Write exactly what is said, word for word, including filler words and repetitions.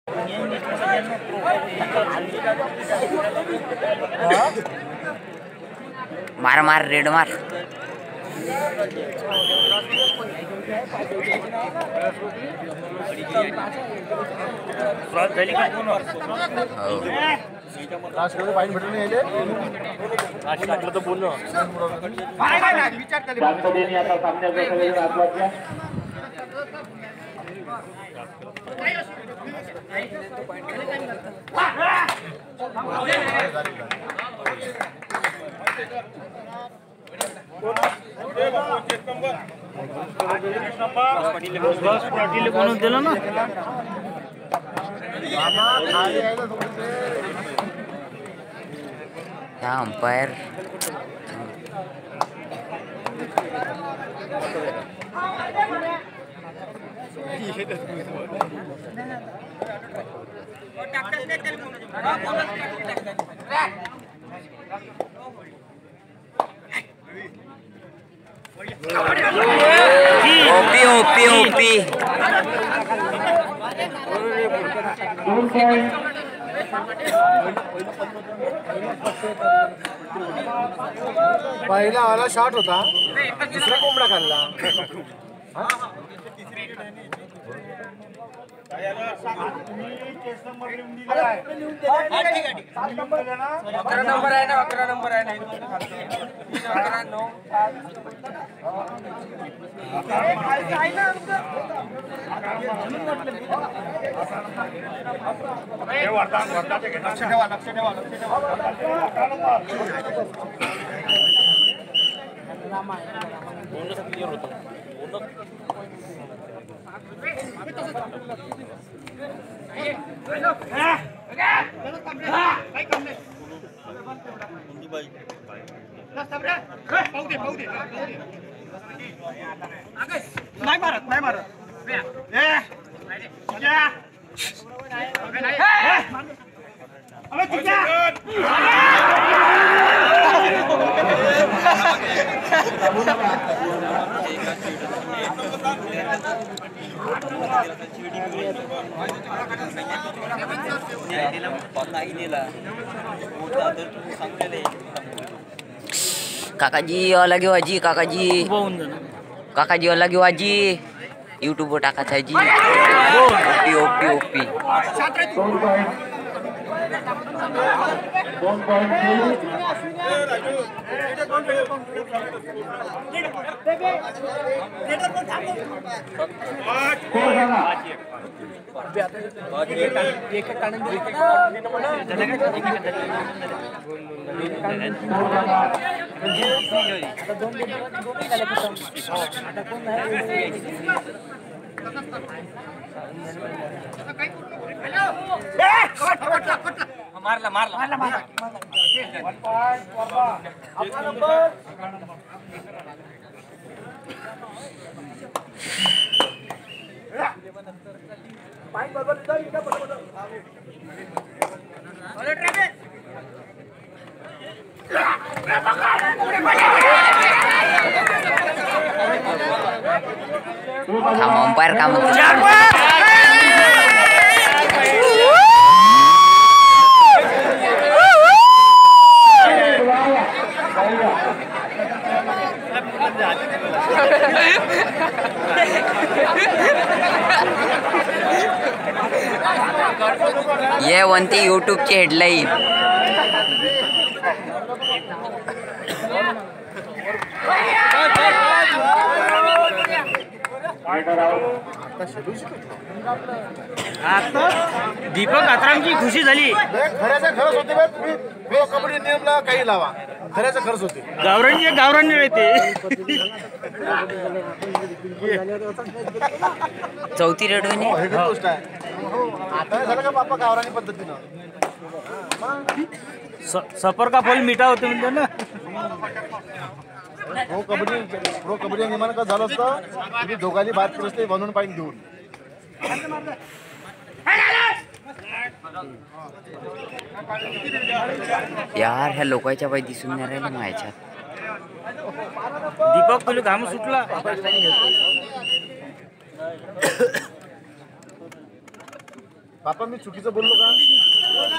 मार मार रेड मार. पाणी भेटून यायले टाकलं तर बोलणं आता सामन्याचा पाटील म्हणून दिलं ना. हा अंपायर ओपी ओपी ओपी पहिला वाला शॉट होता, दुसरा कोंबडा खाल्ला. अकरा नंबर आहे ना, अकरा नंबर आहे ना, अकरा नऊ लक्ष ठेवा, लक्ष ठेवा, लक्ष नाही मारत, नाही मारत. काकाजी अलग वाजी काकाजी काकाजी अलग वाजी यूट्यूब वर टाकायचं आहे जी. ओपी ओपी ओपी मारला मारला मारला मारला. काम अंपायर काम ये वनती यूट्यूब ची हेडलाईन. आता दीपक आत्रामची खुशी झाली. खऱ्याचा खरंच होते बे, तुम्ही कबड्डी नियमला काही लावा, खऱ्याचा खरंच होते. गावरांचे गावरान राहते. चौथी रेड होईने गोष्ट आहे. आता झालं का बापा गावरानी पद्धतीनं सफर का फल मिठा होते म्हणजे ना. हो कबड्डी प्रो कबड्डी नियमानं कसं झालं असतं, तुम्ही दोघांनी बाद केलं असते बनवून पाहिजे घेऊन. यार ह्या लोकांच्या पाय दिसून नाही राहिले माझ्यात. दीपक तुला घाम सुटला. बापा मी चुकीचं बोललो का